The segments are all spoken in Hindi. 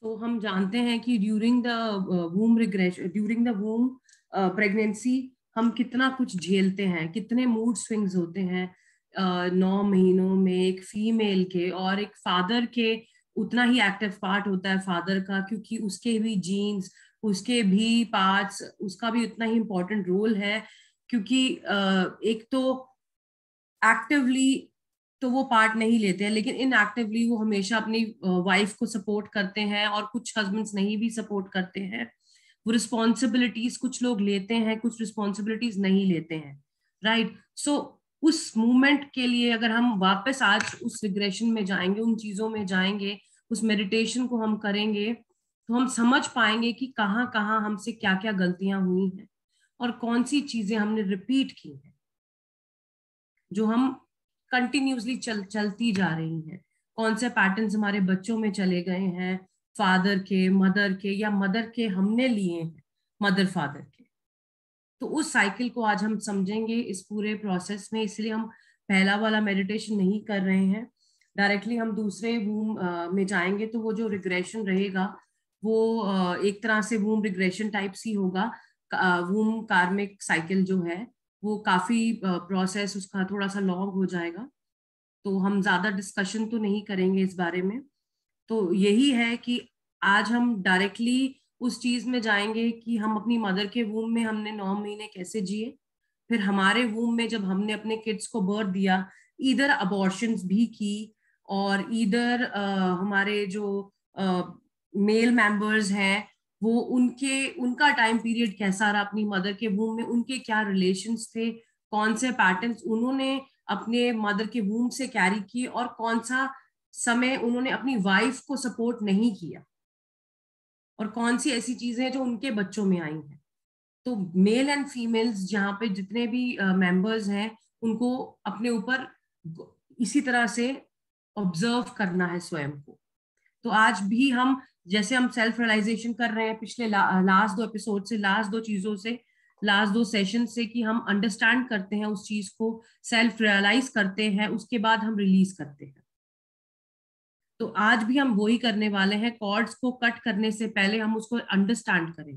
तो हम जानते हैं कि ड्यूरिंग द वूम प्रेगनेंसी हम कितना कुछ झेलते हैं, कितने मूड स्विंग्स होते हैं 9 महीनों में एक फीमेल के, और एक फादर के उतना ही एक्टिव पार्ट होता है फादर का, क्योंकि उसके भी जीन्स, उसके भी पार्ट्स, उसका भी उतना ही इम्पोर्टेंट रोल है। क्योंकि एक तो एक्टिवली तो वो पार्ट नहीं लेते हैं, लेकिन इनएक्टिवली वो हमेशा अपनी वाइफ को सपोर्ट करते हैं, और कुछ हस्बैंड्स नहीं भी सपोर्ट करते हैं। वो रिस्पॉन्सिबिलिटीज कुछ लोग लेते हैं, कुछ रिस्पॉन्सिबिलिटीज नहीं लेते हैं, राइट। सो उस मूवमेंट के लिए अगर हम वापस आज उस रिग्रेशन में जाएंगे, उन चीजों में जाएंगे, उस मेडिटेशन को हम करेंगे, तो हम समझ पाएंगे कि कहाँ कहाँ हमसे क्या क्या गलतियां हुई हैं, और कौन सी चीजें हमने रिपीट की हैं जो हम कंटिन्यूसली चलती जा रही हैं। कौन से पैटर्न्स हमारे बच्चों में चले गए हैं, फादर के, मदर के, या मदर के हमने लिए हैं मदर फादर के। तो उस साइकिल को आज हम समझेंगे इस पूरे प्रोसेस में। इसलिए हम पहला वाला मेडिटेशन नहीं कर रहे हैं, डायरेक्टली हम दूसरे वूम में जाएंगे। तो वो जो रिग्रेशन रहेगा वो एक तरह से वूम रिग्रेशन टाइप सी होगा। वूम कार्मिक साइकिल जो है वो काफी प्रोसेस उसका थोड़ा सा लॉन्ग हो जाएगा, तो हम ज्यादा डिस्कशन तो नहीं करेंगे इस बारे में। तो यही है कि आज हम डायरेक्टली उस चीज में जाएंगे कि हम अपनी मदर के वूम में हमने 9 महीने कैसे जिए, फिर हमारे वूम में जब हमने अपने किड्स को बर्थ दिया, इधर अबॉर्शंस भी की, और इधर हमारे जो मेल मेंबर्स हैं वो उनका टाइम पीरियड कैसा रहा अपनी मदर के वूम में, उनके क्या रिलेशंस थे, कौन से पैटर्न्स उन्होंने अपने मदर के वूम से कैरी किए, और कौन सा समय उन्होंने अपनी वाइफ को सपोर्ट नहीं किया, और कौन सी ऐसी चीजें हैं जो उनके बच्चों में आई हैं। तो मेल एंड फीमेल्स जहाँ पे जितने भी मेंबर्स हैं, उनको अपने ऊपर इसी तरह से ऑब्जर्व करना है स्वयं को। तो आज भी हम जैसे हम सेल्फ रियलाइजेशन कर रहे हैं पिछले लास्ट 2 एपिसोड से, लास्ट 2 चीजों से, लास्ट 2 सेशन से, कि हम अंडरस्टैंड करते हैं उस चीज को, सेल्फ रियलाइज करते हैं, उसके बाद हम रिलीज करते हैं। तो आज भी हम वही करने वाले हैं। कॉर्ड्स को कट करने से पहले हम उसको अंडरस्टैंड करेंगे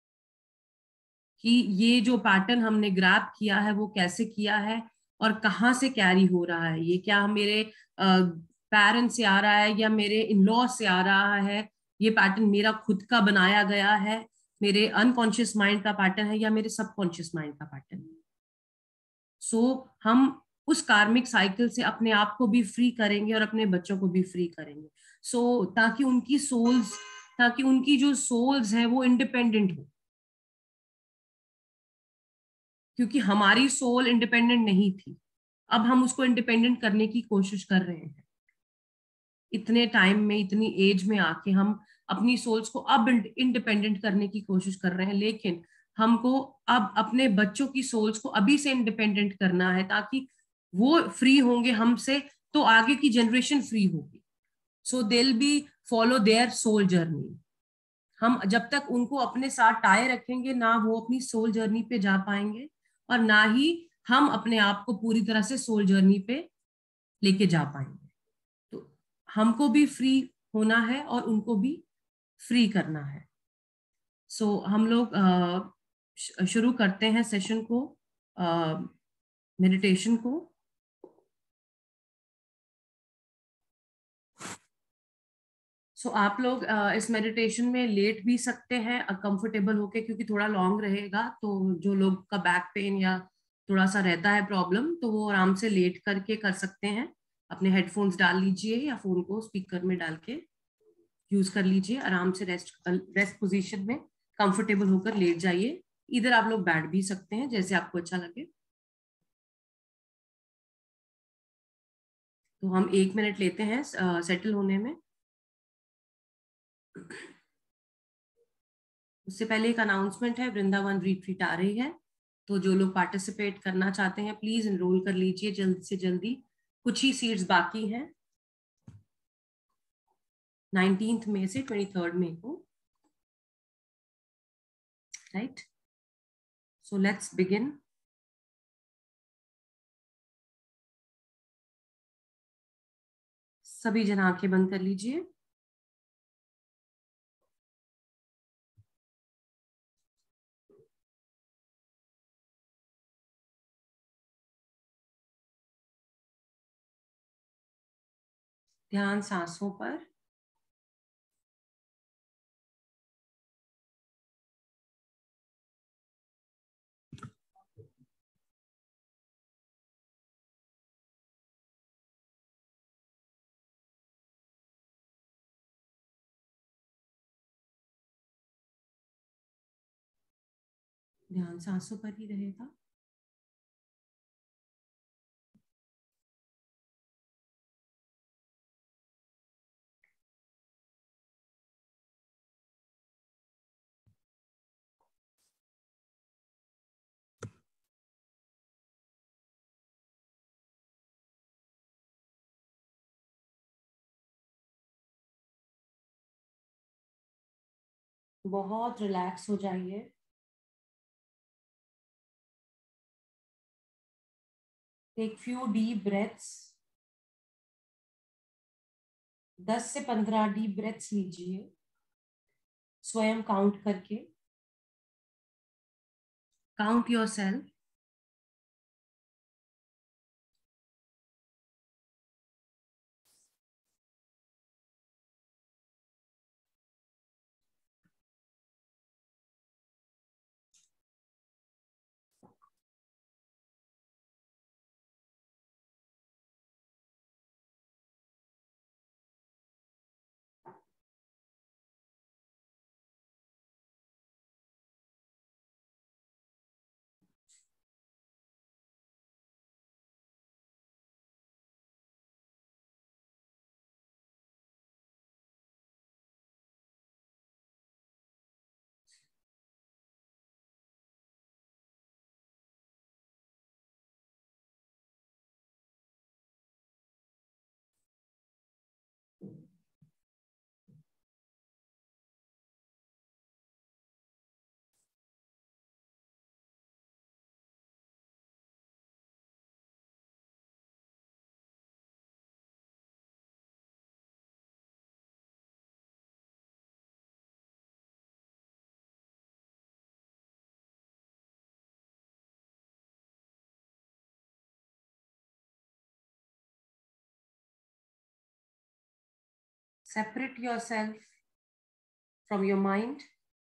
कि ये जो पैटर्न हमने ग्रैब किया है वो कैसे किया है, और कहाँ से कैरी हो रहा है। ये क्या मेरे पेरेंट्स से आ रहा है, या मेरे इन लॉ से आ रहा है, ये पैटर्न मेरा खुद का बनाया गया है, मेरे अनकॉन्शियस माइंड का पैटर्न है, या मेरे सबकॉन्शियस माइंड का पैटर्न है। सो हम उस कार्मिक साइकिल से अपने आप को भी फ्री करेंगे और अपने बच्चों को भी फ्री करेंगे। ताकि उनकी जो सोल्स हैं वो इंडिपेंडेंट हो, क्योंकि हमारी सोल इंडिपेंडेंट नहीं थी। अब हम उसको इंडिपेंडेंट करने की कोशिश कर रहे हैं। इतने टाइम में, इतनी एज में आके हम अपनी सोल्स को अब इंडिपेंडेंट करने की कोशिश कर रहे हैं, लेकिन हमको अब अपने बच्चों की सोल्स को अभी से इंडिपेंडेंट करना है, ताकि वो फ्री होंगे हमसे, तो आगे की जनरेशन फ्री होगी। So they will be follow their soul journey. हम जब तक उनको अपने साथ टाए रखेंगे, ना वो अपनी सोल जर्नी पे जा पाएंगे, और ना ही हम अपने आप को पूरी तरह से सोल जर्नी पे लेके जा पाएंगे। तो हमको भी फ्री होना है और उनको भी फ्री करना है। हम लोग शुरू करते हैं सेशन को, मेडिटेशन को। आप लोग इस मेडिटेशन में लेट भी सकते हैं कंफर्टेबल होके, क्योंकि थोड़ा लॉन्ग रहेगा। तो जो लोग का बैक पेन या थोड़ा सा रहता है प्रॉब्लम, तो वो आराम से लेट करके कर सकते हैं। अपने हेडफोन्स डाल लीजिए या फोन को स्पीकर में डाल के यूज कर लीजिए। आराम से रेस्ट पोजीशन में कंफर्टेबल होकर लेट जाइए। इधर आप लोग बैठ भी सकते हैं, जैसे आपको अच्छा लगे। तो हम 1 मिनट लेते हैं सेटल होने में। उससे पहले एक अनाउंसमेंट है, वृंदावन रिट्रीट आ रही है, तो जो लोग पार्टिसिपेट करना चाहते हैं प्लीज एनरोल कर लीजिए जल्द से जल्दी। कुछ ही सीट्स बाकी हैं, 19 मई से 23 मई को, राइट। So let's begin. सभी जन आंखें बंद कर लीजिए। ध्यान सांसों पर। ध्यान सांसों पर ही रहेगा। बहुत रिलैक्स हो जाइए। Take few deep breaths. 10 से 15 डीप ब्रेथ्स लीजिए, स्वयं काउंट करके। Count yourself. Separate yourself from your mind.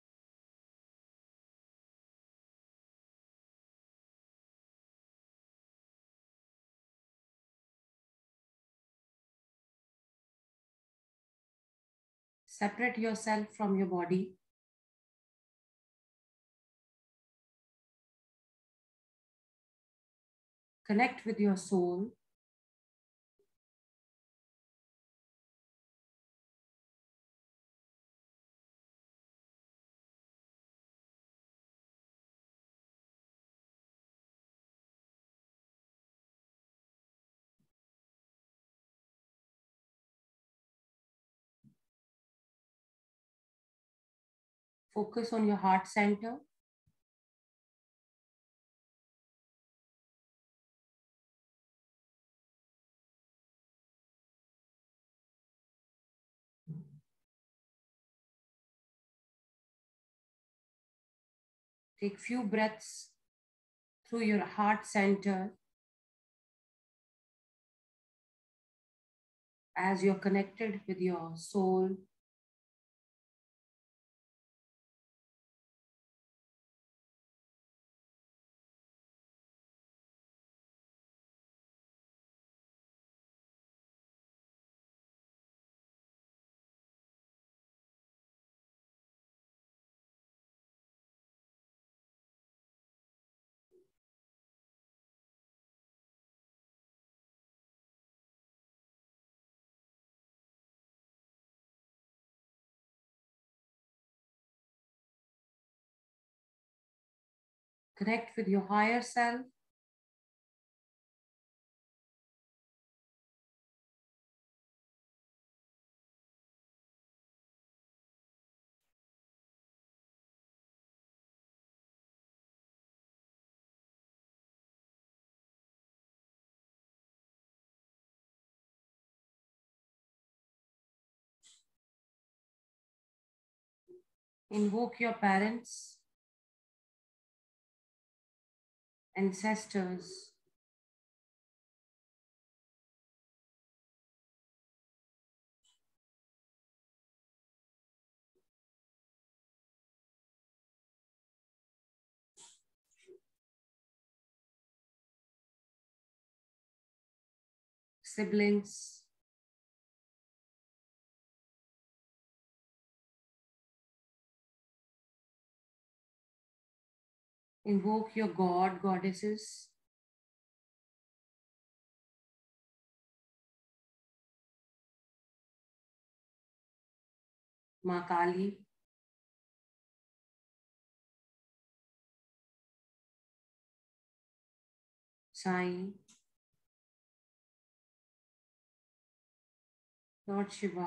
Separate yourself from your body. Connect with your soul. Focus on your heart center. Take few breaths through your heart center as you're connected with your soul. Connect with your higher self. Invoke your parents, ancestors, siblings, invoke your god, goddesses, माँ Kali, Sai, lord Shiva,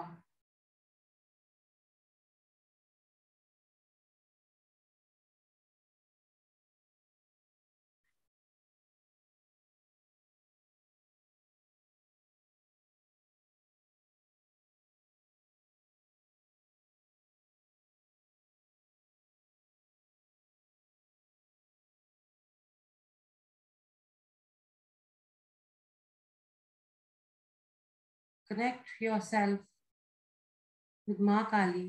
connect yourself with माँ काली,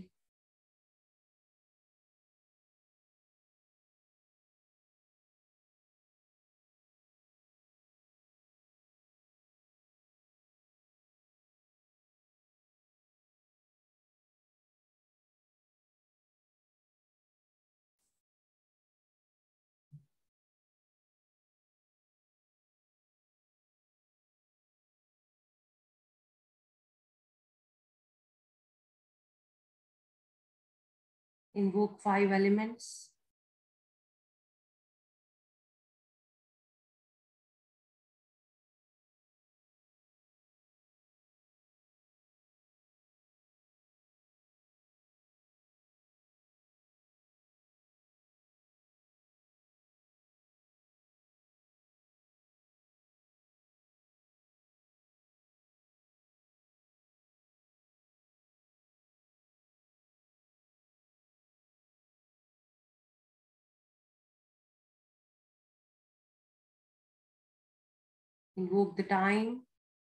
invoke 5 elements, invoke the time,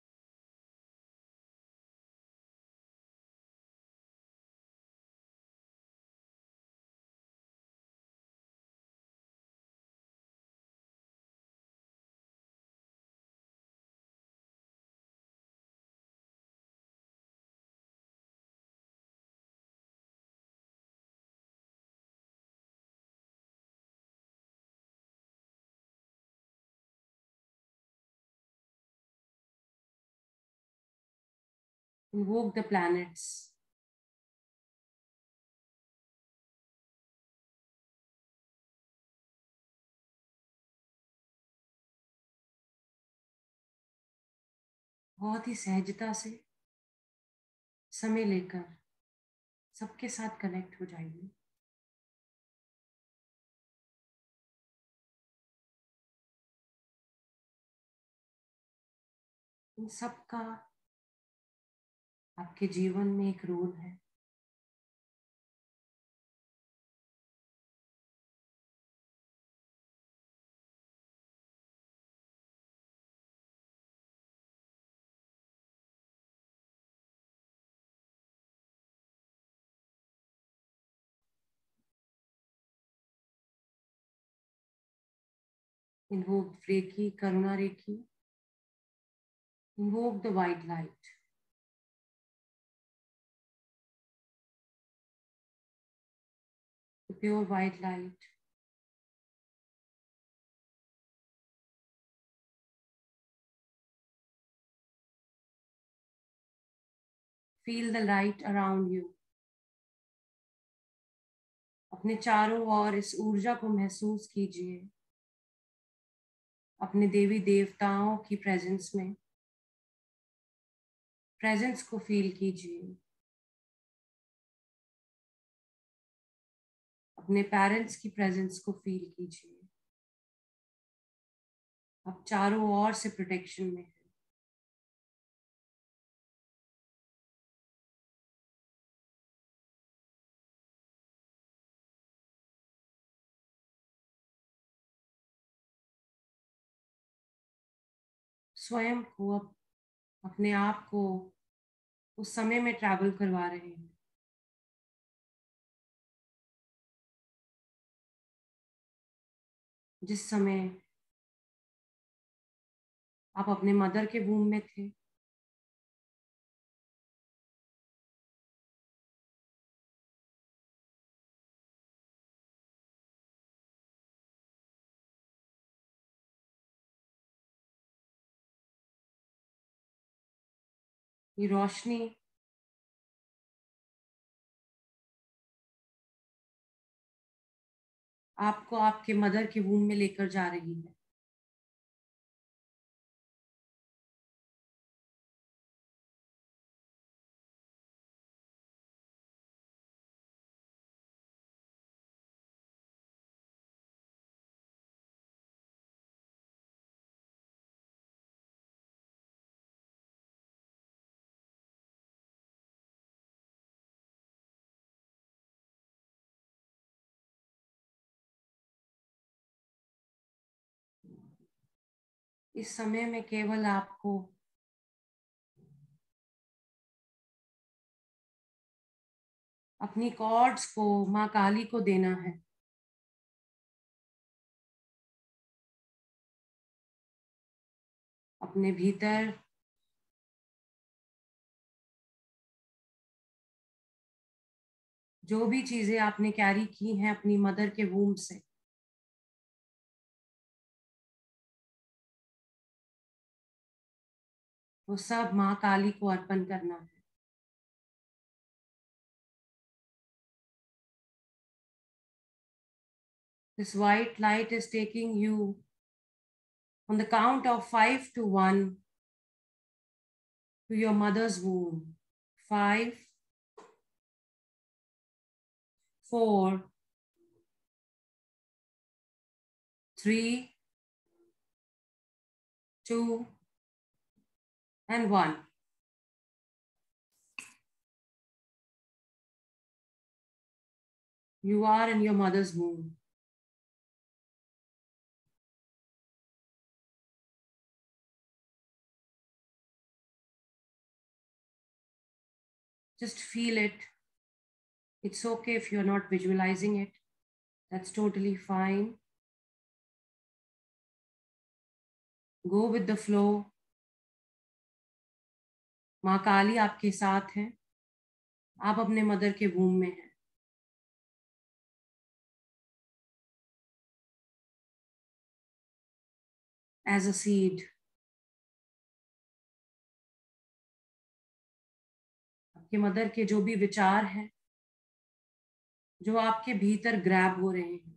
invoke the planets, बहुत ही सहजता से समय लेकर सबके साथ कनेक्ट हो जाइए। इन सबका आपके जीवन में एक रोल है। Invoke Reiki, Karuna Reiki. Invoke the white light. The pure white light. Feel the light around you. अपने चारों ओर इस ऊर्जा को महसूस कीजिए। अपने देवी देवताओं की प्रेजेंस में प्रेजेंस को फील कीजिए। अपने पेरेंट्स की प्रेजेंस को फील कीजिए। आप चारों ओर से प्रोटेक्शन में है। स्वयं को अपने आप को उस समय में ट्रैवल करवा रहे हैं जिस समय आप अपने मदर के वूम में थे। ये रोशनी आपको आपके मदर के वूम में लेकर जा रही है। इस समय में केवल आपको अपनी कॉर्ड्स को माँ काली को देना है। अपने भीतर जो भी चीजें आपने कैरी की हैं अपनी मदर के वूम से, वो सब माँ काली को अर्पण करना है। This white light is taking you on the count of 5 to 1 to your mother's womb. 5, 4, 3, 2, and 1. You are in your mother's womb. Just feel it. It's okay if you're not visualizing it. That's totally fine. Go with the flow. माँ काली आपके साथ हैं। आप अपने मदर के वूम में हैं। As a seed. आपके मदर के जो भी विचार हैं, जो आपके भीतर ग्रैब हो रहे हैं,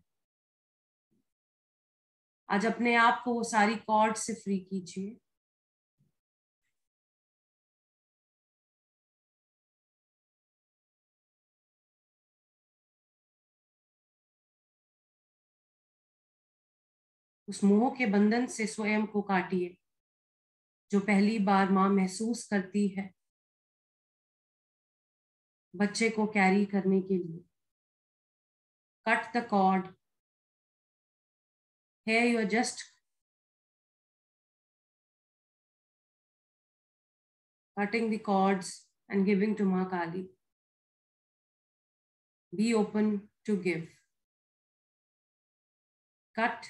आज अपने आप को वो सारी कॉर्ड से फ्री कीजिए। उस मोह के बंधन से स्वयं को काटिए जो पहली बार माँ महसूस करती है बच्चे को कैरी करने के लिए। Cut the cord. Here you are just cutting the cords and giving to Ma Kali. Be open to give. Cut,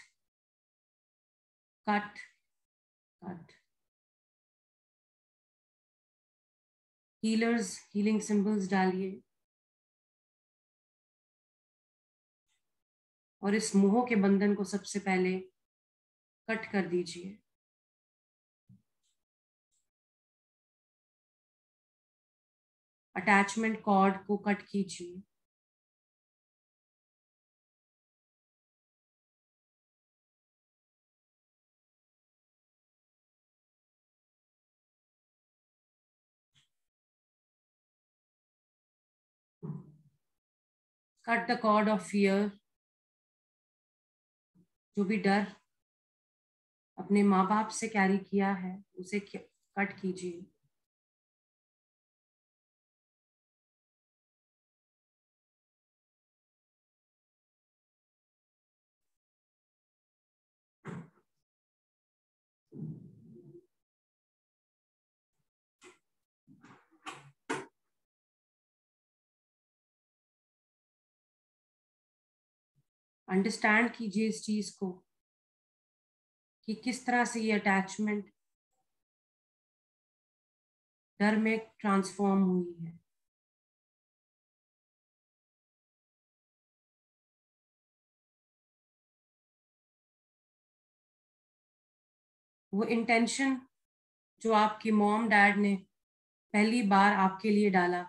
cut, cut. Healers, healing symbols डालिए और इस मोह के बंधन को सबसे पहले कट कर दीजिए। अटैचमेंट कॉर्ड को कट कीजिए। Cut the cord of fear. जो भी डर अपने माँ बाप से कैरी किया है उसे कट कीजिए। अंडरस्टैंड कीजिए इस चीज को कि किस तरह से ये अटैचमेंट डर में ट्रांसफॉर्म हुई है। वो इंटेंशन जो आपकी मॉम डैड ने पहली बार आपके लिए डाला,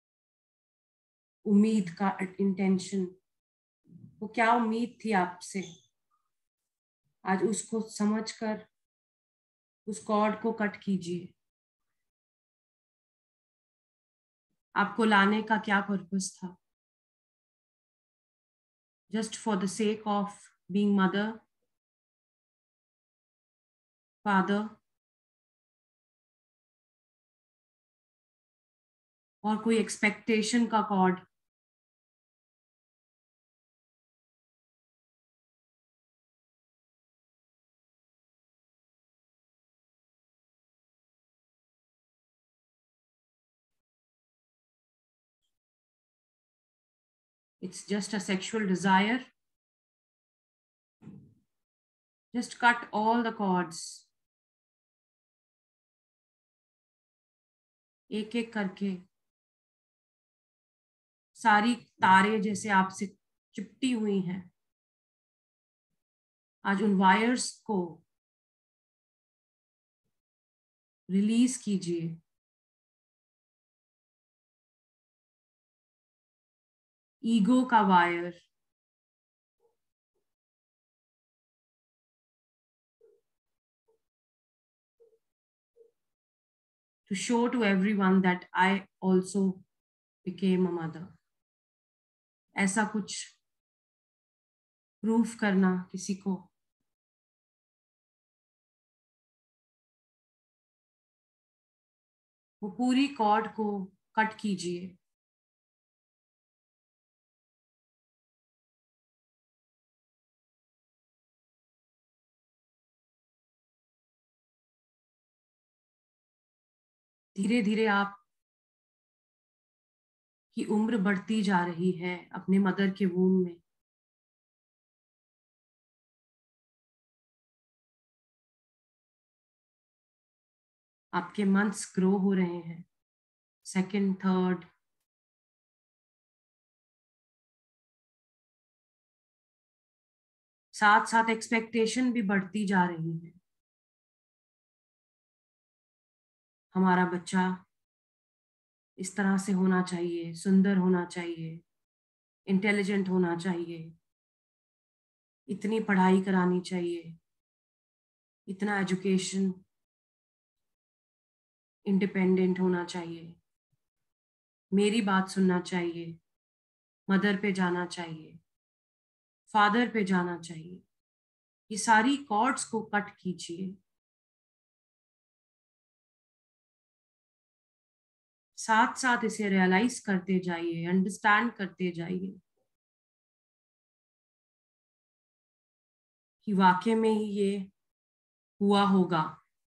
उम्मीद का इंटेंशन, वो क्या उम्मीद थी आपसे, आज उसको समझकर उस कॉर्ड को कट कीजिए। आपको लाने का क्या पर्पस था? Just for the sake of being mother, father, और कोई एक्सपेक्टेशन का cord? It's just a sexual desire. Just cut all the cords. एक एक करके सारी तारें जैसे आपसे चिपटी हुई हैं, आज उन वायर्स को रिलीज कीजिए। ईगो का wire, to show to everyone that I also became a mother. ऐसा कुछ प्रूफ करना किसी को। वो पूरी कॉर्ड को कट कीजिए। धीरे धीरे आप की उम्र बढ़ती जा रही है अपने मदर के वूम में। आपके मंथ्स ग्रो हो रहे हैं, सेकंड, थर्ड, साथ साथ एक्सपेक्टेशन भी बढ़ती जा रही है। हमारा बच्चा इस तरह से होना चाहिए, सुंदर होना चाहिए, इंटेलिजेंट होना चाहिए, इतनी पढ़ाई करानी चाहिए, इतना एजुकेशन, इंडिपेंडेंट होना चाहिए, मेरी बात सुनना चाहिए, मदर पे जाना चाहिए, फादर पे जाना चाहिए। ये सारी कॉर्ड्स को कट कीजिए। साथ साथ इसे रियलाइज करते जाइए, अंडरस्टैंड करते जाइए कि वाकई में ही ये हुआ होगा।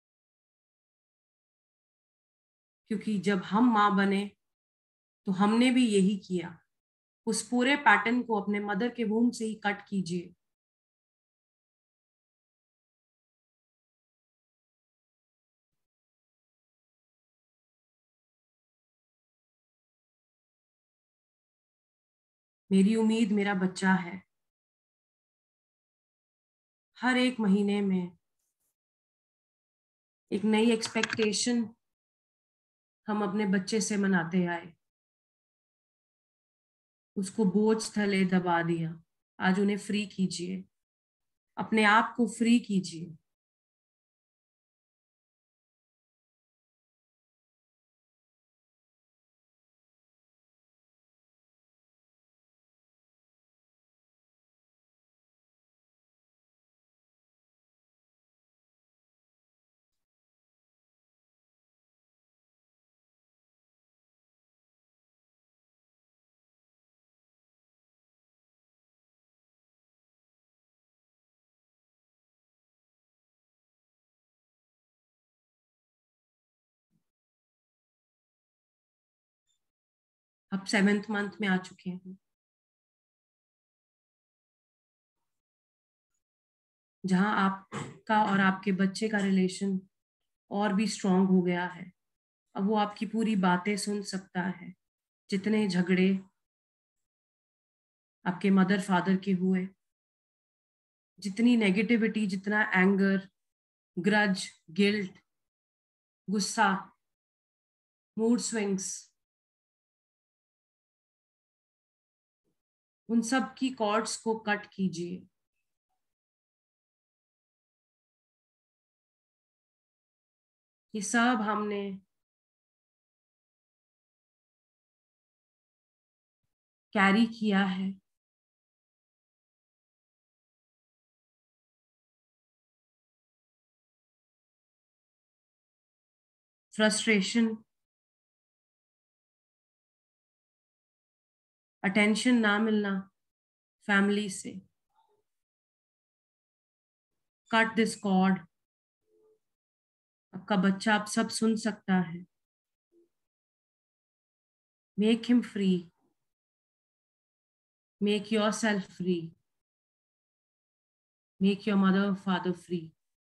क्योंकि जब हम माँ बने तो हमने भी यही किया। उस पूरे पैटर्न को अपने मदर के वूम से ही कट कीजिए। मेरी उम्मीद मेरा बच्चा है। हर एक महीने में एक नई एक्सपेक्टेशन हम अपने बच्चे से मनाते आए, उसको बोझ थले दबा दिया। आज उन्हें फ्री कीजिए, अपने आप को फ्री कीजिए। अब 7th मंथ में आ चुके हैं, जहां आपका और आपके बच्चे का रिलेशन और भी स्ट्रांग हो गया है। अब वो आपकी पूरी बातें सुन सकता है। जितने झगड़े आपके मदर फादर के हुए, जितनी नेगेटिविटी, जितना एंगर, ग्रज, गिल्ट, गुस्सा, मूड स्विंग्स, उन सब की कॉर्ड्स को कट कीजिए। ये सब हमने कैरी किया है। फ्रस्ट्रेशन, अटेंशन ना मिलना फैमिली से, कट दिस कॉर्ड। आपका बच्चा आप सब सुन सकता है। Make him free, make yourself free, make your mother father free.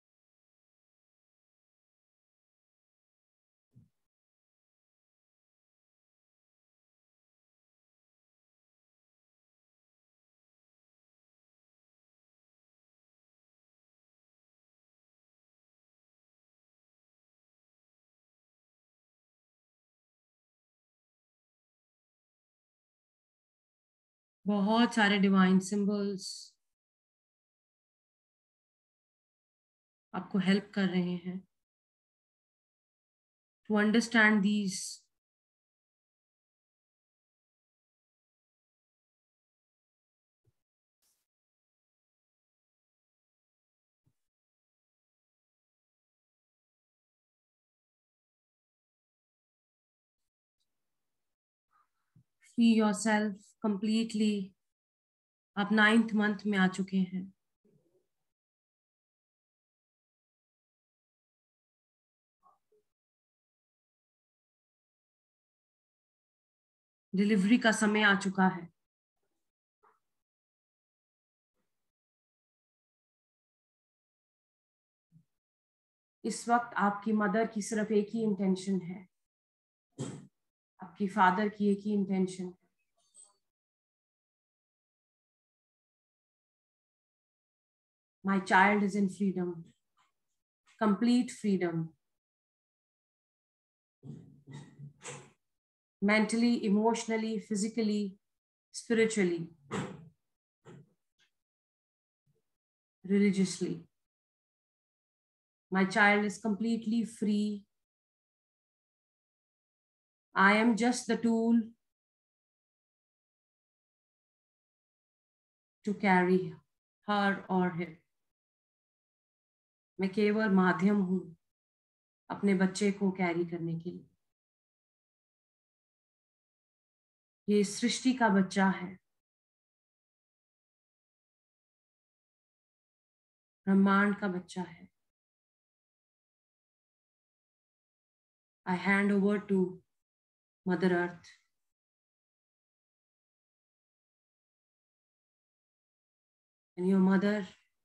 बहुत सारे डिवाइन सिंबल्स आपको हेल्प कर रहे हैं to understand these. Free yourself completely. आप 9th मंथ में आ चुके हैं। डिलीवरी का समय आ चुका है। इस वक्त आपकी मदर की सिर्फ एक ही इंटेंशन है, आपकी फादर की एक ही इंटेंशन है। My child is in freedom, complete freedom, mentally, emotionally, physically, spiritually, religiously. My child is completely free. I am just the tool to carry her or him. मैं केवल माध्यम हूं अपने बच्चे को कैरी करने के लिए। ये सृष्टि का बच्चा है, ब्रह्मांड का बच्चा है। I hand over to Mother Earth. And your mother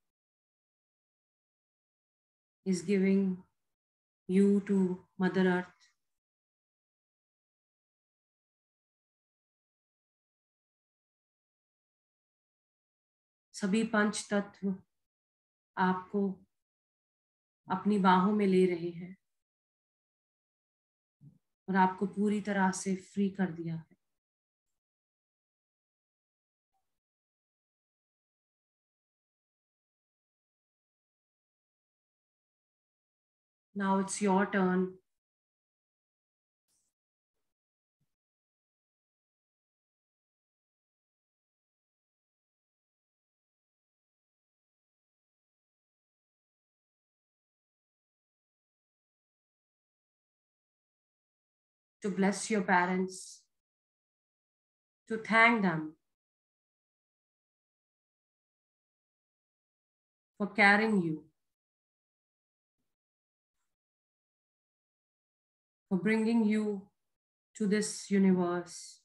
is giving you to Mother Earth. सभी पंच तत्व आपको अपनी बाहों में ले रहे हैं और आपको पूरी तरह से फ्री कर दिया है। Now it's your turn to bless your parents, to thank them for carrying you, for bringing you to this universe.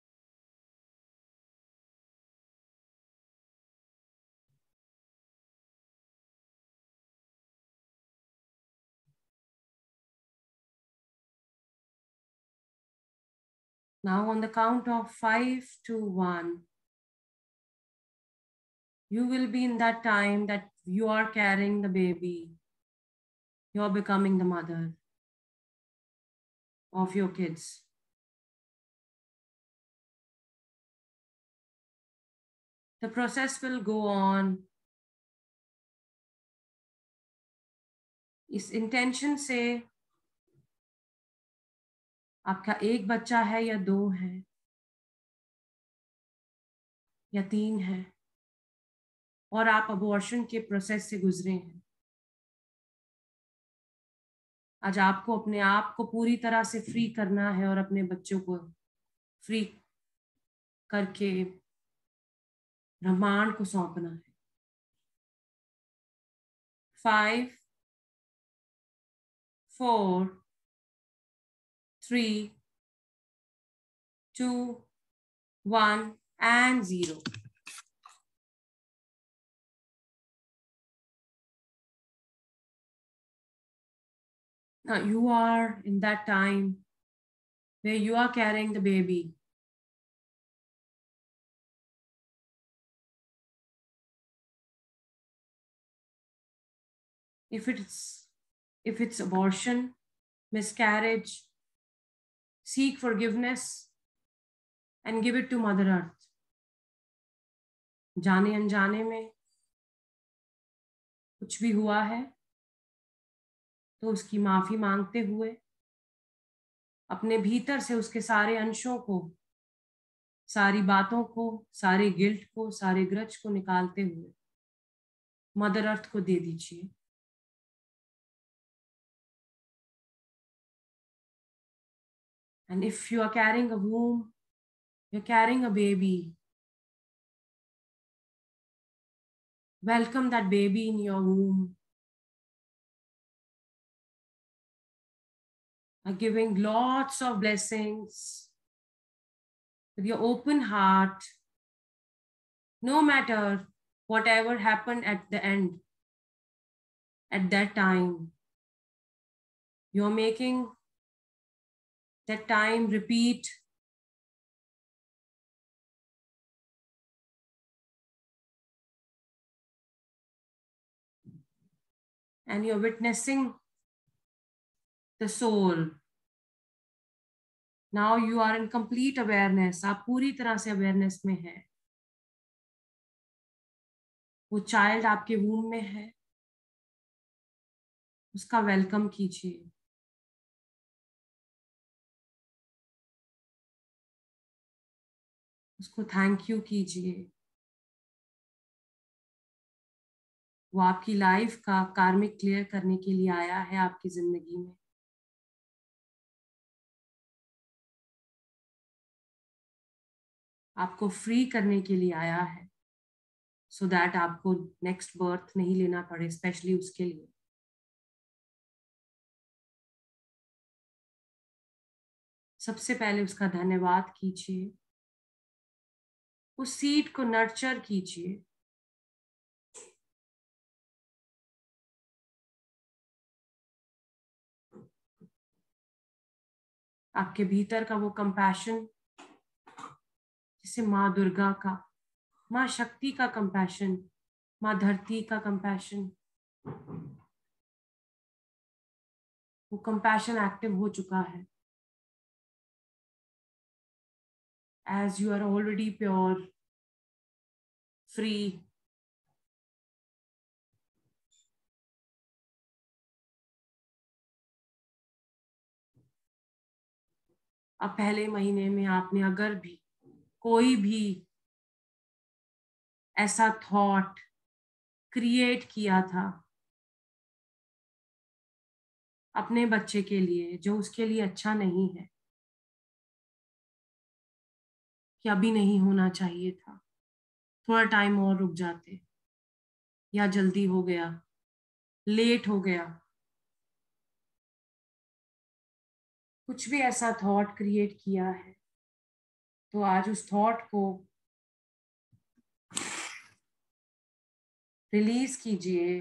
Now on the count of 5 to 1, you will be in that time that you are carrying the baby. You're becoming the mother. of your kids. The process will go on. इस इंटेंशन से आपका एक बच्चा है या 2 है या 3 है और आप अबॉर्शन के प्रोसेस से गुजरे हैं, आज आपको अपने आप को पूरी तरह से फ्री करना है और अपने बच्चों को फ्री करके ब्रह्मांड को सौंपना है। 5, 4, 3, 2, 1 and 0. Now you are in that time where you are carrying the baby. If it's abortion, miscarriage, seek forgiveness and give it to Mother Earth. जाने अनजाने में कुछ भी हुआ है तो उसकी माफी मांगते हुए अपने भीतर से उसके सारे अंशों को, सारी बातों को, सारे गिल्ट को, सारे ग्रज को निकालते हुए मदर अर्थ को दे दीजिए। And if you are carrying a womb, you're carrying a baby. Welcome that baby in your womb. Giving lots of blessings with your open heart, no matter whatever happened at the end, at that time, you're making that time repeat. And you're witnessing the soul. Now you are in complete awareness. आप पूरी तरह से awareness में हैं। वो child आपके womb में है, उसका welcome कीजिए। उसको thank you कीजिए। वो आपकी लाइफ का कार्मिक क्लियर करने के लिए आया है आपकी जिंदगी में। आपको फ्री करने के लिए आया है, सो दैट आपको नेक्स्ट बर्थ नहीं लेना पड़े, स्पेशली उसके लिए। सबसे पहले उसका धन्यवाद कीजिए, उस सीड को नर्चर कीजिए। आपके भीतर का वो कंपैशन, जैसे माँ दुर्गा का, माँ शक्ति का कंपैशन, माँ धरती का कंपैशन, वो कंपैशन एक्टिव हो चुका है। As you are already pure, free, अब पहले महीने में आपने अगर भी कोई भी ऐसा थॉट क्रिएट किया था अपने बच्चे के लिए जो उसके लिए अच्छा नहीं है, कि अभी नहीं होना चाहिए था, थोड़ा टाइम और रुक जाते, या जल्दी हो गया, लेट हो गया, कुछ भी ऐसा थॉट क्रिएट किया है, तो आज उस थॉट को रिलीज कीजिए।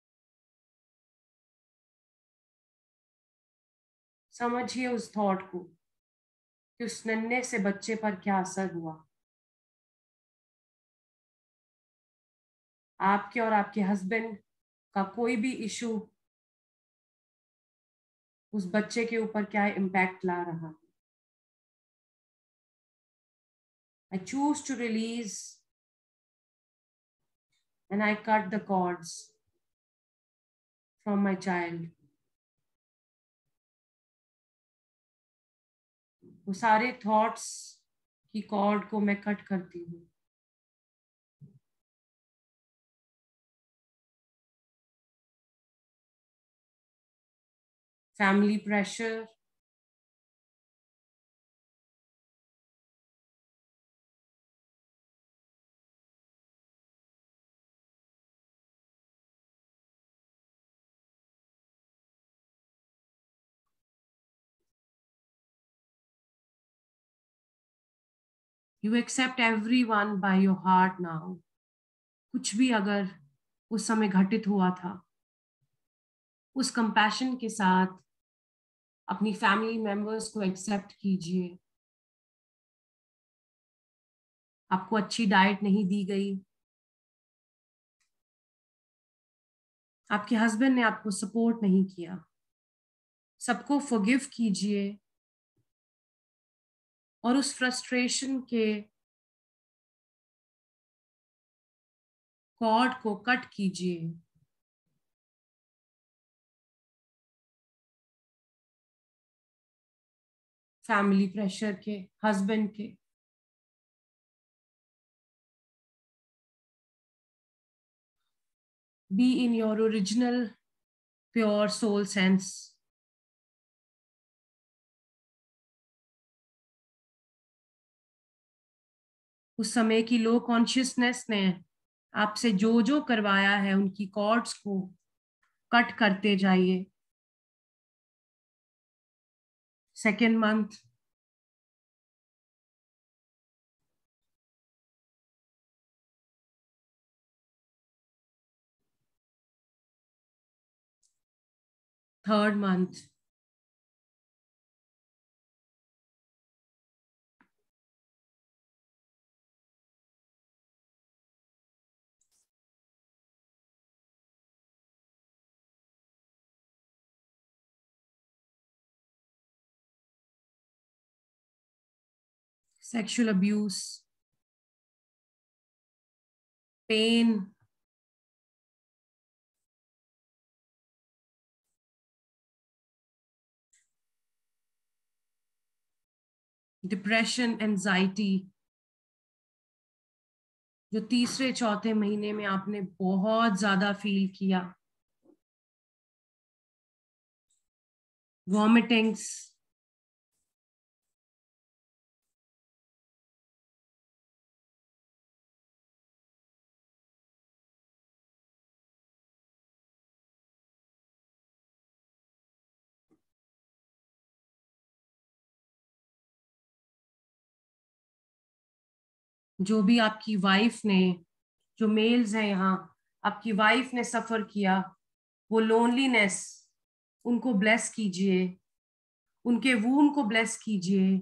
समझिए उस थॉट को कि उस नन्हे से बच्चे पर क्या असर हुआ। आपके और आपके हस्बैंड का कोई भी इशू उस बच्चे के ऊपर क्या इम्पैक्ट ला रहा है। I choose to release and I cut the cords from my child. वो सारे थॉट्स की कॉर्ड को मैं कट करती हूँ। Family pressure, you accept everyone by your heart now. कुछ भी अगर उस समय घटित हुआ था, उस कंपैशन के साथ अपनी फैमिली मेंबर्स को एक्सेप्ट कीजिए। आपको अच्छी डाइट नहीं दी गई, आपके हस्बैंड ने आपको सपोर्ट नहीं किया, सबको फॉरगिव कीजिए और उस फ्रस्ट्रेशन के कॉर्ड को कट कीजिए। फैमिली प्रेशर के, हस्बैंड के, be in your original pure soul sense. उस समय की लो कॉन्शियसनेस ने आपसे जो जो करवाया है उनकी कॉर्ड्स को कट करते जाइए। Second month, third month, sexual abuse, pain, depression, anxiety, जो तीसरे चौथे महीने में आपने बहुत ज्यादा फील किया। वॉमिटिंग्स, जो भी आपकी वाइफ ने, जो मेल्स हैं यहाँ, आपकी वाइफ ने सफर किया, वो लोनलीनेस, उनको ब्लेस कीजिए, उनके वूम को ब्लेस कीजिए।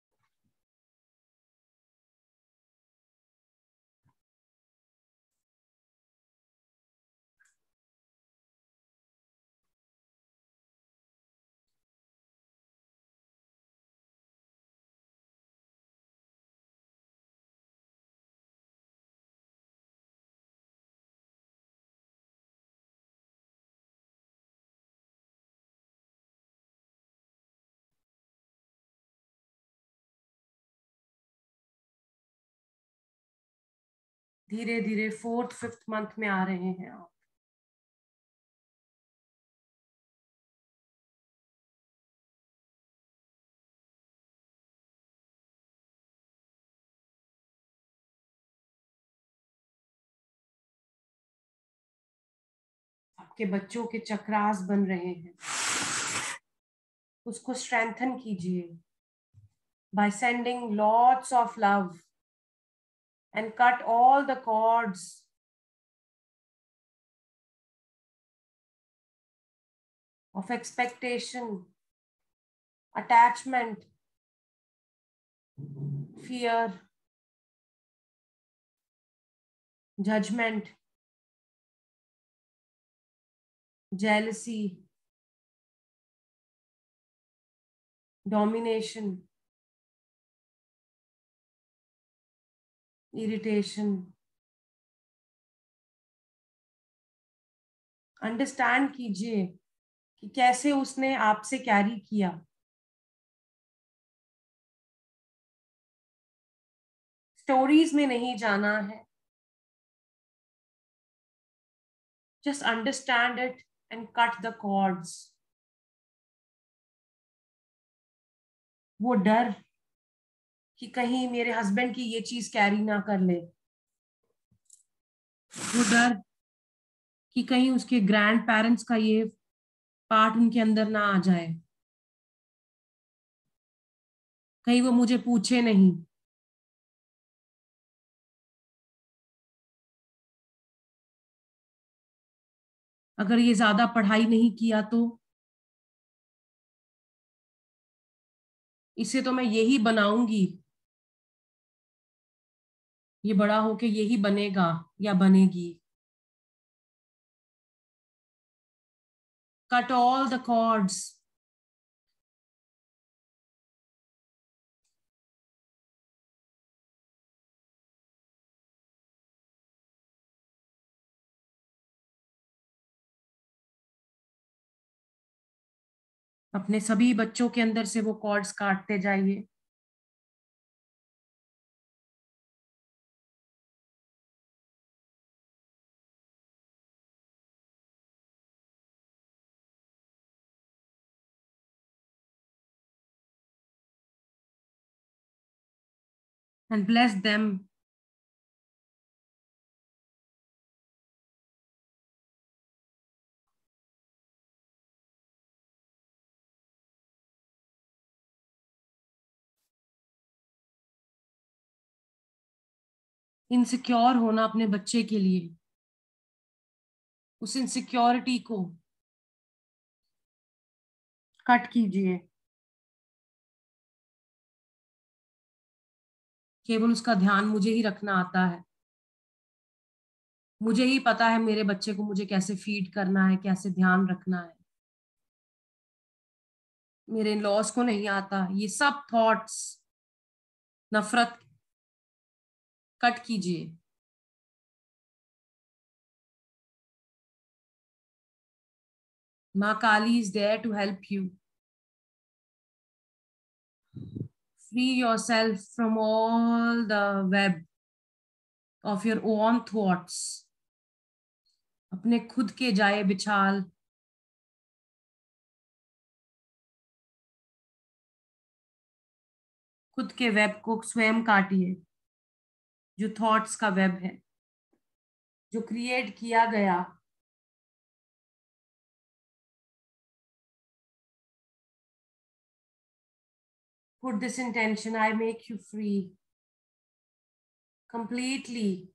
धीरे धीरे फोर्थ फिफ्थ मंथ में आ रहे हैं आप। आपके बच्चों के चक्रास बन रहे हैं, उसको स्ट्रेंथन कीजिए by sending lots of love and cut all the cords of expectation, attachment, fear, judgment, jealousy, domination, irritation. Understand कीजिए कि कैसे उसने आपसे कैरी किया। स्टोरीज में नहीं जाना है, just understand it and cut the cords. वो डर कि कहीं मेरे हस्बैंड की ये चीज कैरी ना कर ले, वो डर कि कहीं उसके ग्रैंड पेरेंट्स का ये पार्ट उनके अंदर ना आ जाए, कहीं वो मुझे पूछे नहीं। अगर ये ज्यादा पढ़ाई नहीं किया तो इसे तो मैं यही बनाऊंगी, ये बड़ा होके यही बनेगा या बनेगी। Cut all the cords. अपने सभी बच्चों के अंदर से वो कॉर्ड्स काटते जाइए। And bless them. इनसिक्योर होना अपने बच्चे के लिए, उस इनसिक्योरिटी को कट कीजिए। केवल उसका ध्यान मुझे ही रखना आता है, मुझे ही पता है मेरे बच्चे को मुझे कैसे फीड करना है, कैसे ध्यान रखना है। मेरे इन लॉस को नहीं आता। ये सब थॉट्स, नफरत कट कीजिए। माँ Kali is there to help you. Free yourself from all the web of your own thoughts. अपने खुद के जाए बिछाल, खुद के वेब को स्वयं काटिए, जो थॉट्स का वेब है, जो क्रिएट किया गया। Put this intention, I make you free completely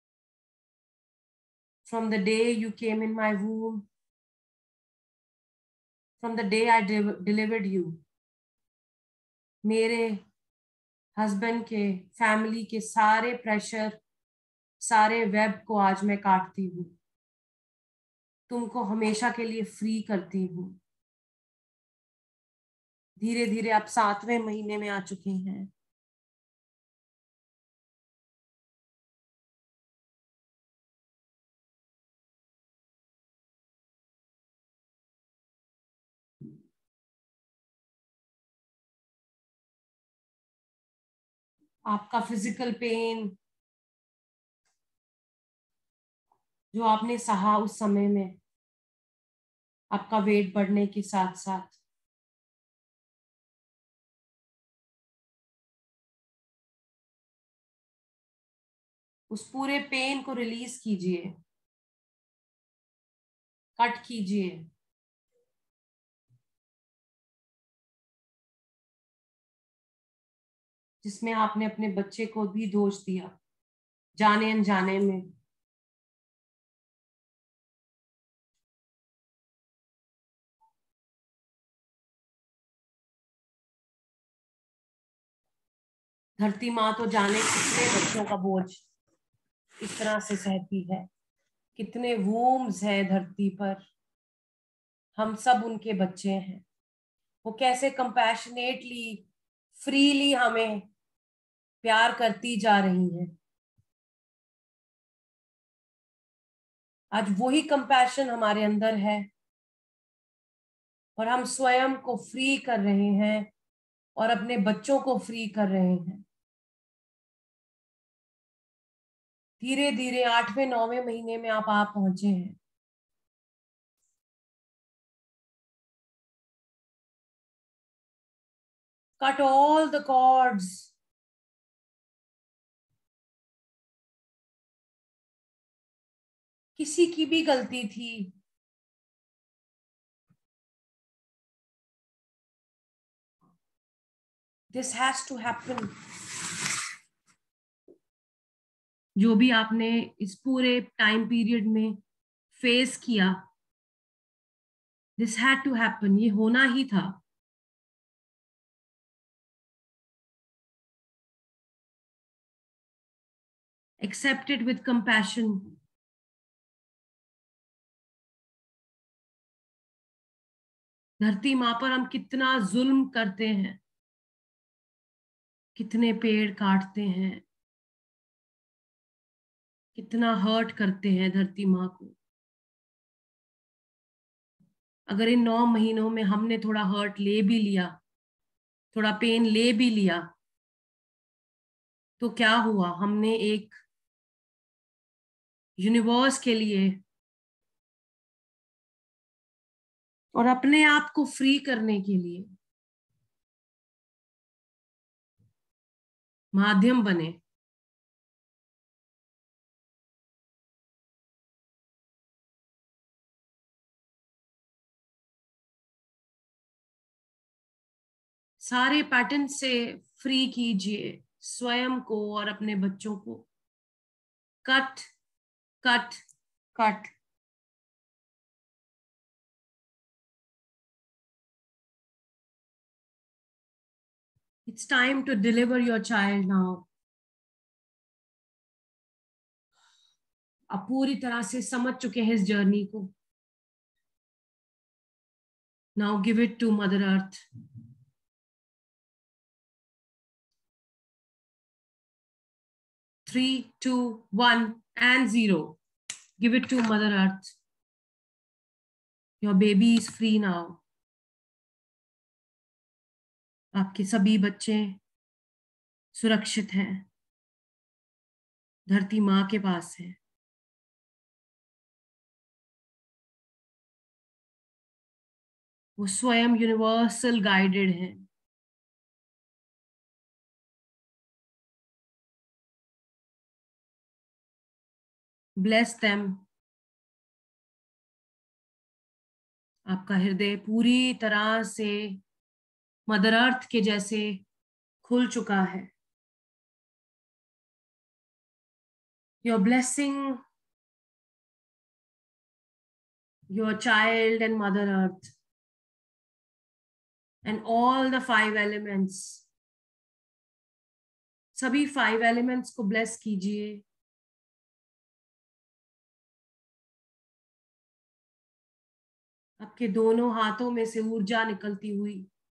from the day you came in my womb, from the day I delivered you. मेरे हस्बैंड के, फैमिली के सारे प्रेशर, सारे वेब को आज मैं काटती हूँ, तुमको हमेशा के लिए फ्री करती हूँ। धीरे धीरे आप 7वें महीने में आ चुके हैं। आपका फिजिकल पेन जो आपने सहा उस समय में, आपका वेट बढ़ने के साथ साथ, उस पूरे पेन को रिलीज कीजिए, कट कीजिए। जिसमें आपने अपने बच्चे को भी दोष दिया, जाने अनजाने में। धरती माँ तो जाने कितने बच्चों का बोझ इस तरह से सहती है, कितने वूम्स हैं धरती पर, हम सब उनके बच्चे हैं। वो कैसे कंपैशनेटली, फ्रीली हमें प्यार करती जा रही है। आज वही कंपैशन हमारे अंदर है और हम स्वयं को फ्री कर रहे हैं और अपने बच्चों को फ्री कर रहे हैं। धीरे धीरे 8वें 9वें महीने में आप आ पहुंचे हैं। Cut all the cords. किसी की भी गलती थी, दिस हैज टू हैपन। जो भी आपने इस पूरे टाइम पीरियड में फेस किया, दिस हैड टू हैपन, ये होना ही था। Accept it with compassion. धरती माँ पर हम कितना जुल्म करते हैं, कितने पेड़ काटते हैं, कितना हर्ट करते हैं धरती माँ को। अगर इन 9 महीनों में हमने थोड़ा हर्ट ले भी लिया, थोड़ा पेन ले भी लिया, तो क्या हुआ? हमने एक यूनिवर्स के लिए और अपने आप को फ्री करने के लिए माध्यम बने। सारे पैटर्न से फ्री कीजिए स्वयं को और अपने बच्चों को। Cut, cut, cut. It's time to deliver your child now. आप पूरी तरह से समझ चुके हैं इस जर्नी को। Now give it to mother earth. 3, 2, 1 and 0। Give it to Mother Earth. Your baby is free now. आपके सभी बच्चे सुरक्षित हैं, धरती माँ के पास है। वो स्वयं यूनिवर्सल गाइडेड है। Bless them. आपका हृदय पूरी तरह से मदर अर्थ के जैसे खुल चुका है। You're blessing your child and Mother Earth and all the 5 elements। सभी 5 elements को ब्लेस कीजिए। आपके दोनों हाथों में से ऊर्जा निकलती हुई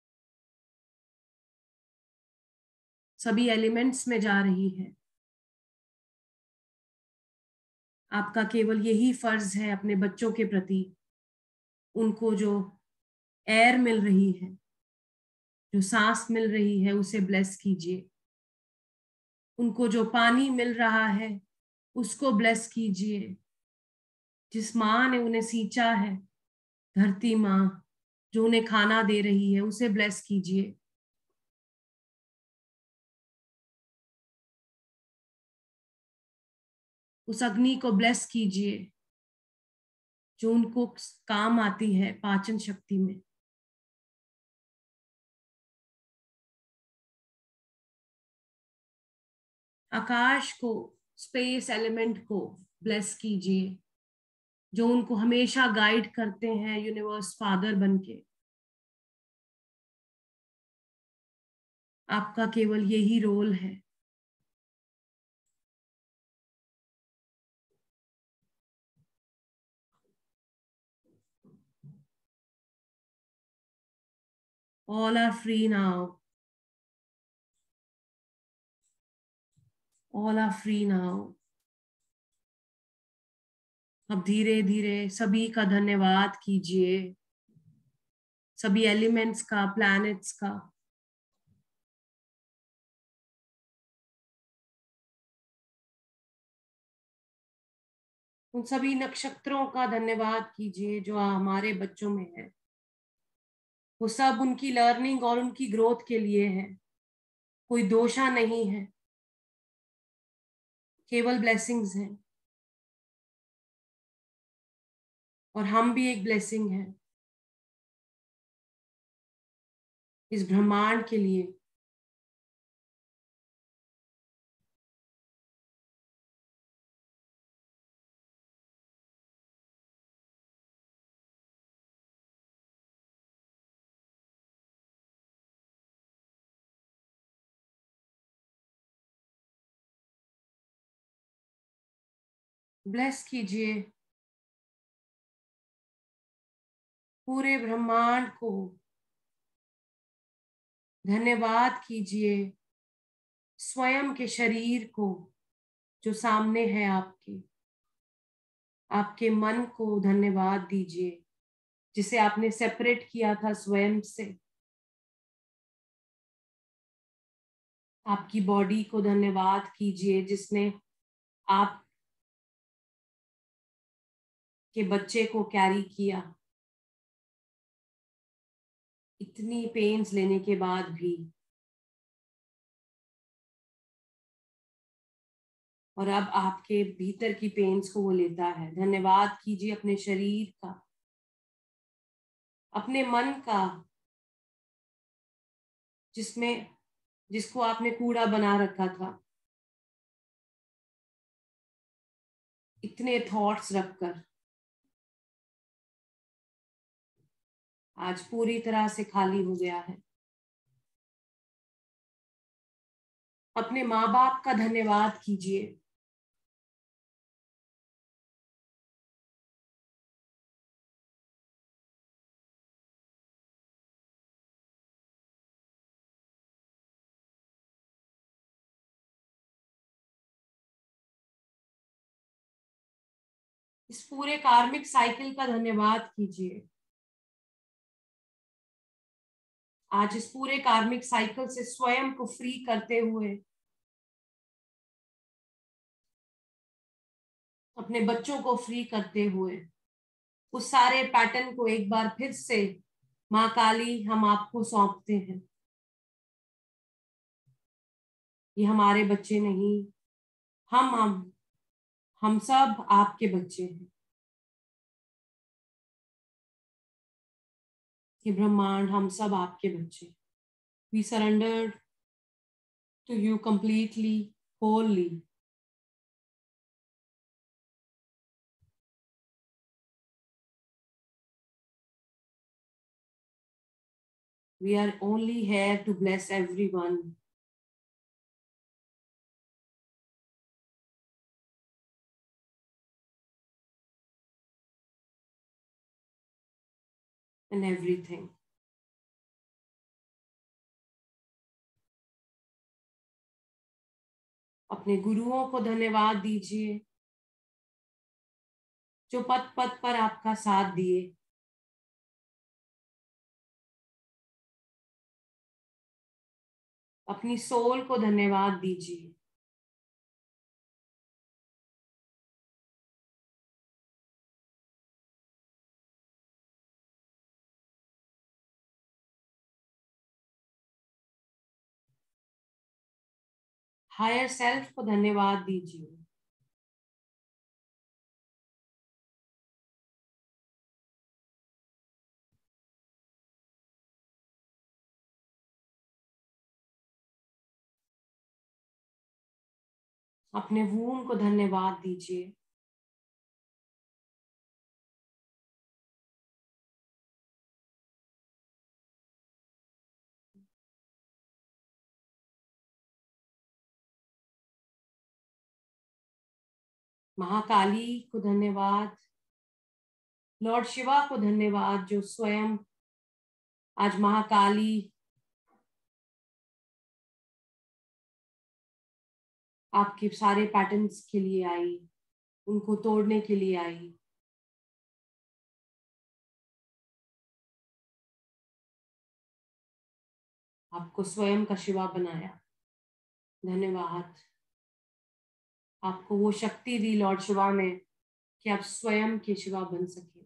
सभी एलिमेंट्स में जा रही है। आपका केवल यही फर्ज है अपने बच्चों के प्रति, उनको जो एयर मिल रही है, जो सांस मिल रही है, उसे ब्लेस कीजिए। उनको जो पानी मिल रहा है उसको ब्लेस कीजिए। जिस माँ ने उन्हें सींचा है, धरती माँ जो उन्हें खाना दे रही है, उसे ब्लेस कीजिए। उस अग्नि को ब्लेस कीजिए जो उनको काम आती है पाचन शक्ति में। आकाश को, स्पेस एलिमेंट को ब्लेस कीजिए जो उनको हमेशा गाइड करते हैं यूनिवर्स फादर बनके। आपका केवल यही रोल है। All are free now. All are free now. अब धीरे धीरे सभी का धन्यवाद कीजिए, सभी एलिमेंट्स का, प्लैनेट्स का। उन सभी नक्षत्रों का धन्यवाद कीजिए जो हमारे बच्चों में है। वो सब उनकी लर्निंग और उनकी ग्रोथ के लिए है। कोई दोषा नहीं है, केवल ब्लेसिंग्स हैं। और हम भी एक ब्लेसिंग है इस ब्रह्मांड के लिए। ब्लेस कीजिए पूरे ब्रह्मांड को। धन्यवाद कीजिए स्वयं के शरीर को जो सामने है आपके। आपके मन को धन्यवाद दीजिए जिसे आपने सेपरेट किया था स्वयं से। आपकी बॉडी को धन्यवाद कीजिए जिसने आप के बच्चे को कैरी किया इतनी पेन्स लेने के बाद भी। और अब आपके भीतर की पेन्स को वो लेता है। धन्यवाद कीजिए अपने शरीर का, अपने मन का, जिसको आपने कूड़ा बना रखा था इतने थॉट्स रखकर। आज पूरी तरह से खाली हो गया है। अपने माँ बाप का धन्यवाद कीजिए इस पूरे कार्मिक साइकिल का धन्यवाद कीजिए। आज इस पूरे कार्मिक साइकिल से स्वयं को फ्री करते हुए अपने बच्चों को फ्री करते हुए उस सारे पैटर्न को एक बार फिर से माँ काली हम आपको सौंपते हैं। ये हमारे बच्चे नहीं, हम सब आपके बच्चे हैं। ये ब्रह्मांड हम सब आपके बच्चे। We surrender to you completely, holy. We are only here to bless everyone. And everything. अपने गुरुओं को धन्यवाद दीजिए जो पद पद पर आपका साथ दिए। अपनी सोल को धन्यवाद दीजिए। हायर सेल्फ को धन्यवाद दीजिए। अपने वूम को धन्यवाद दीजिए। महाकाली को धन्यवाद। लॉर्ड शिवा को धन्यवाद जो स्वयं आज महाकाली आपके सारे पैटर्न्स के लिए आई, उनको तोड़ने के लिए आई। आपको स्वयं का शिवा बनाया। धन्यवाद। आपको वो शक्ति दी लॉर्ड शिवा ने कि आप स्वयं के शिवा बन सके।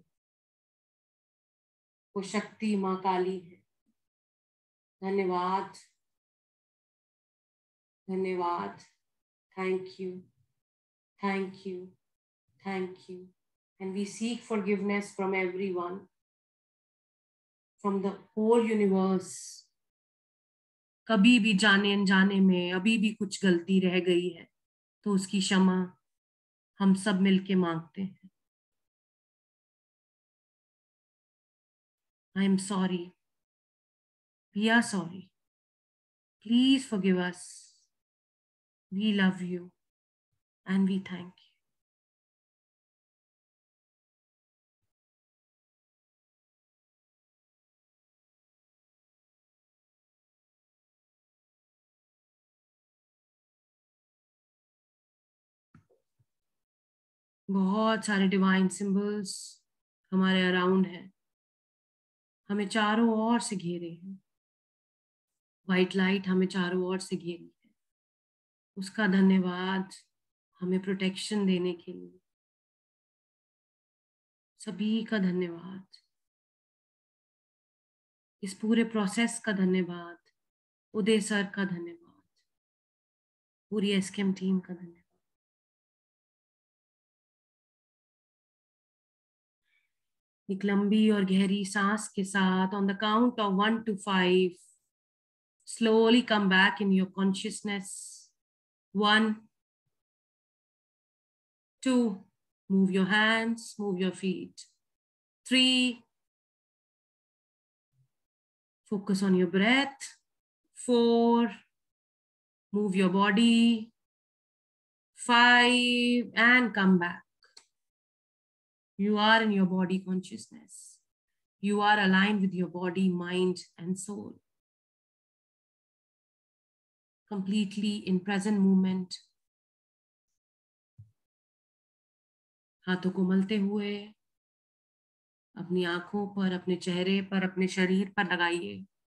वो शक्ति माँ काली है। धन्यवाद, धन्यवाद। Thank you, thank you, thank you. And we seek forgiveness from everyone, from the whole universe. कभी भी जाने अनजाने में अभी भी कुछ गलती रह गई है तो उसकी क्षमा हम सब मिलके मांगते हैं। I am sorry. We are sorry. Please forgive us. We love you and we thank you. बहुत सारे डिवाइन सिंबल्स हमारे अराउंड हैं, हमें चारों ओर से घेरे हैं। व्हाइट लाइट हमें चारों ओर से घेरी है। उसका धन्यवाद हमें प्रोटेक्शन देने के लिए। सभी का धन्यवाद। इस पूरे प्रोसेस का धन्यवाद। उदय सर का धन्यवाद। पूरी एसकेएम टीम का धन्यवाद। एक लंबी और गहरी सांस के साथ on the count of 1 to 5 slowly come back in your consciousness. 1, 2, move your hands, move your feet. 3, focus on your breath. 4, move your body. 5, and come back. You are in your body consciousness. You are aligned with your body, mind, and soul. Completely in present moment. हाथों को मलते हुए अपनी आंखों पर, अपने चेहरे पर, अपने शरीर पर लगाइए।